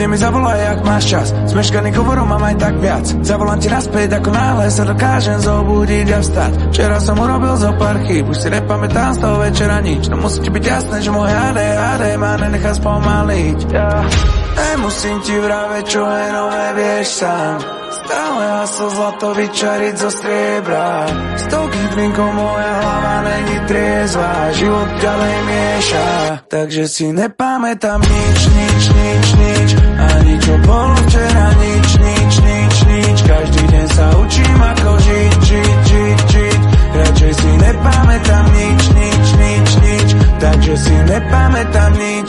Kľudne mi zavolaj, ak máš čas. Zmeškaných hovorov mám aj tak viac. Zavolám ti naspäť, ako náhle sa dokážem zobudiť a vstať. Včera som urobil zo pár chýb, už si nepamätám z toho večera nič. No musí ti byť jasné, že môj ADHD ma nenechá spomaliť. Nemusím ti vraveť, čo je nové, vieš sám. Stále hasl zlato vyčariť zo striebra. Stovky drinkov, moja hlava není triezva. Život ďalej mieša, takže si nepamätám nič. Ani čo bolo včera, nič. Každý deň sa učím, ako žiť. Radšej si nepamätám nič. Takže si nepamätám nič.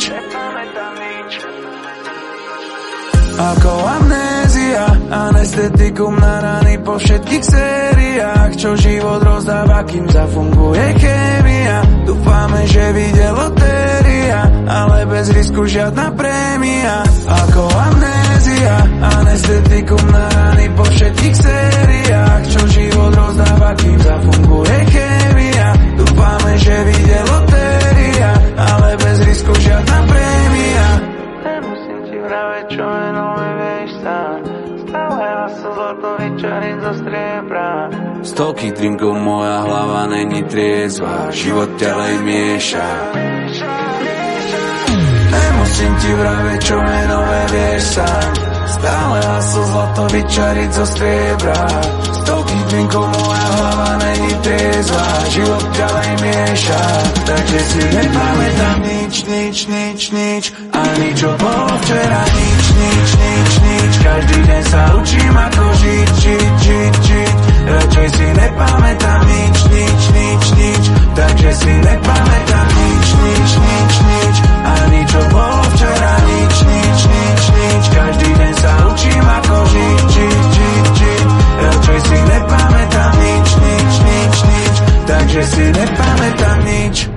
Ako amnézia, anestetikum na rany po všetkých sériách, čo život rozdáva, kým zafunguje chémia. Dúfame, že vyjde lotéria, ale bez risku žiadna prémia. Ako amnézia, anestetikum na rany po všetkých sériách, čo život rozdáva, kým zafunguje chémia. Dúfame, že vyjde lotéria, ale bez risku žiadna prémia. Nemusím ti vraveť, čo je nové, vieš sám. Stále hasl zlato vyčariť zo striebra. Stovky drinkov, moja hlava není triezva. Život ďalej mieša. Nemusím ti vraveť, čo je nové, vieš sám. Stále hasl zlato vyčariť zo striebra. Stovky drinkov, moja hlava není triezva. Život ďalej mieša, takže si nepamätám nič. Ani čo bolo včera, nič. Každý deň sa učím, ako žiť. Radšej si nepamätám nič. Takže si nepamätám nič. Ani čo bolo včera, nič. Každý deň sa učím, ako žiť. Radšej si nepamätám nič. Takže si nepamätám nič.